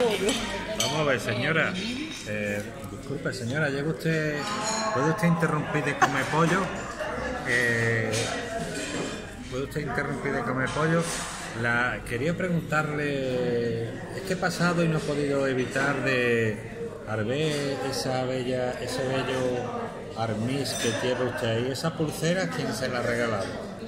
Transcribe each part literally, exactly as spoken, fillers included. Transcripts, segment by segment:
Vamos a ver, señora. Eh, disculpe, señora, ¿llega usted, ¿puede usted interrumpir de comer pollo? Eh, ¿Puede usted interrumpir de comer pollo? La, quería preguntarle, es que he pasado y no he podido evitar de al ver esa bella, ese bello arnís que tiene usted ahí, esa pulsera, ¿quién se la ha regalado?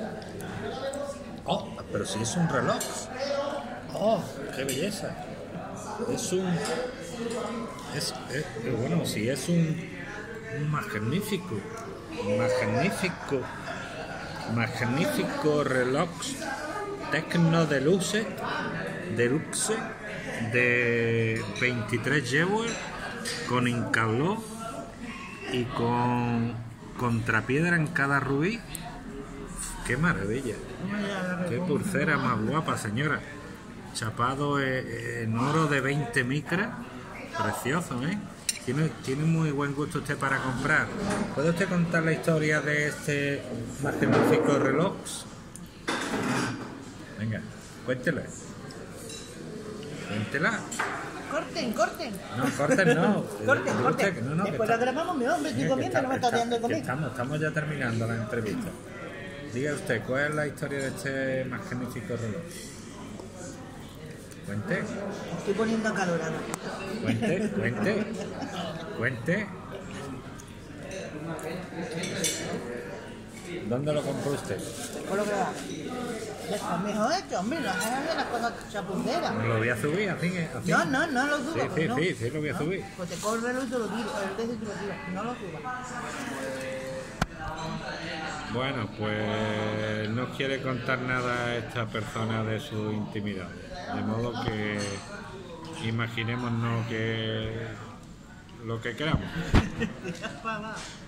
Oh, pero si es un reloj. Oh, qué belleza. Es un... Es, es, bueno, si es un, un magnífico, magnífico, magnífico reloj Tecno Deluxe, Deluxe de veintitrés yewar con incaló y con contrapiedra en cada rubí. ¡Qué maravilla! ¡Qué pulsera más guapa, señora! Chapado en oro de veinte micras. Precioso, ¿eh? Tiene, tiene muy buen gusto usted para comprar. ¿Puede usted contar la historia de este magnífico reloj? Venga, cuéntela. Cuéntela. Corten, corten. No, corten no. Corten, corten. Que, no, no, Después que lo grabamos, mi hombre, estoy comiendo, no me está dando de comer. Estamos, estamos ya terminando la entrevista. Diga usted, ¿cuál es la historia de este magnífico reloj? Cuente. Estoy poniendo acalorada. Cuente, cuente. Cuente. ¿Dónde lo compró usted? ¿Cómo lo grabamos? Está mejor hecho, hombre, no hagas las cosas chapunderas. Lo voy a subir, así, así. No, no, no lo subas. Sí, sí, no. sí, sí, lo voy a subir. Pues te corre el y te lo tiro, el de y te lo tiro. No lo subas. Bueno, pues no quiere contar nada a esta persona de su intimidad. De modo que imaginémonos que lo que queramos.